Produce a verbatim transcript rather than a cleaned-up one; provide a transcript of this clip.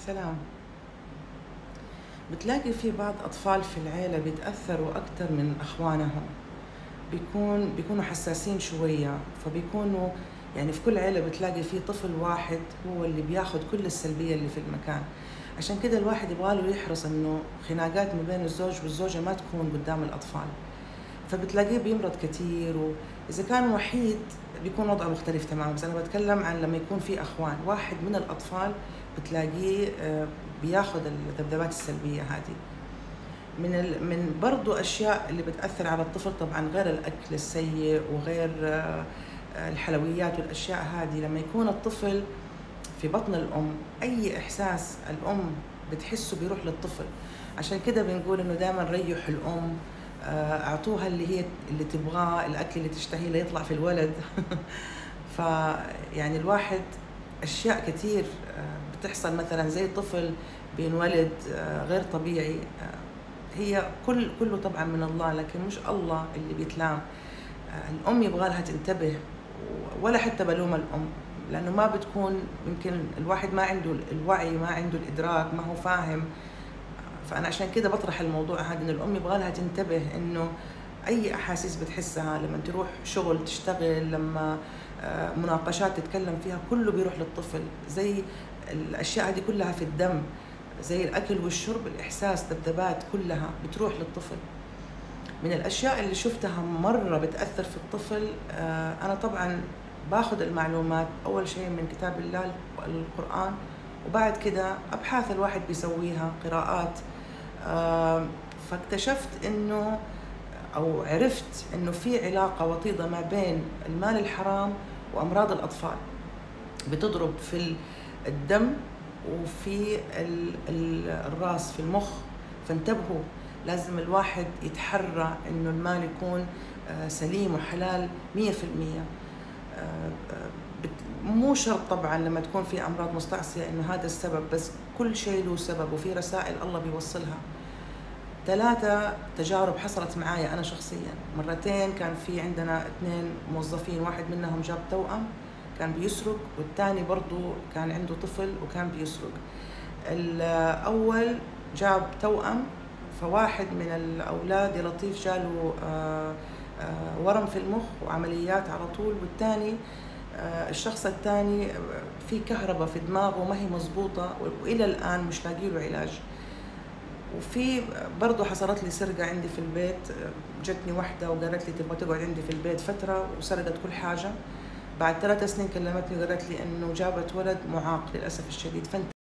سلام. بتلاقي في بعض أطفال في العيلة بيتأثروا أكتر من أخوانهم، بيكون بيكونوا حساسين شوية، فبيكونوا يعني في كل عيلة بتلاقي في طفل واحد هو اللي بياخد كل السلبية اللي في المكان. عشان كده الواحد يبغاله يحرص إنه خناقات ما بين الزوج والزوجة ما تكون قدام الأطفال، فبتلاقيه بيمرض كتير. وإذا كان وحيد بيكون وضعه مختلف تماما، بس أنا بتكلم عن لما يكون في أخوان، واحد من الأطفال بتلاقيه آه، بياخد الذبذبات السلبية هذه. من ال... من برضو أشياء اللي بتأثر على الطفل طبعا غير الأكل السيء وغير آه، الحلويات والأشياء هذه. لما يكون الطفل في بطن الأم، أي إحساس الأم بتحسه بيروح للطفل. عشان كده بنقول إنه دائما ريح الأم، آه، أعطوها اللي هي اللي تبغاه، الأكل اللي تشتهيه ليطلع في الولد. فيعني الواحد أشياء كتير آه، بتحصل، مثلا زي طفل بينولد آه، غير طبيعي، آه، هي كل كله طبعا من الله، لكن مش الله اللي بيتلام. آه، الأم يبغى لها تنتبه، ولا حتى بلوم الأم، لأنه ما بتكون، يمكن الواحد ما عنده الوعي، ما عنده الإدراك، ما هو فاهم. فأنا عشان كده بطرح الموضوع هذا، إن الأم يبغى لها تنتبه إنه أي أحاسيس بتحسها لما تروح شغل تشتغل، لما آه، مناقشات تتكلم فيها، كله بيروح للطفل. زي الأشياء هذه كلها في الدم، زي الأكل والشرب، الإحساس، ذبذبات، كلها بتروح للطفل. من الأشياء اللي شفتها مرة بتأثر في الطفل، آه، أنا طبعا باخذ المعلومات أول شيء من كتاب الله القرآن، وبعد كده أبحاث الواحد بيسويها، قراءات. آه، فاكتشفت إنه أو عرفت إنه في علاقة وطيدة ما بين المال الحرام وأمراض الأطفال، بتضرب في الدم وفي ال- ال- الراس، في المخ. فانتبهوا، لازم الواحد يتحرى إنه المال يكون آه، سليم وحلال مية في المية. آه، آه، بت- مو شرط طبعا لما تكون في أمراض مستعصية إنه هذا السبب، بس كل شيء له سبب، وفي رسائل الله بيوصلها. ثلاثة تجارب حصلت معايا أنا شخصيا مرتين. كان في عندنا اثنين موظفين، واحد منهم جاب توأم كان بيسرق، والثاني برضو كان عنده طفل وكان بيسرق. الأول جاب توأم، فواحد من الأولاد يا لطيف جاله آه، آه، ورم في المخ وعمليات على طول، والثاني آه، الشخص الثاني في كهرباء في دماغه ما هي مزبوطة، وإلى الآن مش لاقي له علاج. وفي برضه حصلت لي سرقة عندي في البيت، جتني واحدة وقالت لي تبغى تقعد عندي في البيت فترة، وسرقت كل حاجة. بعد ثلاث سنين كلمتني وقالت لي إنه جابت ولد معاق للأسف الشديد. فانت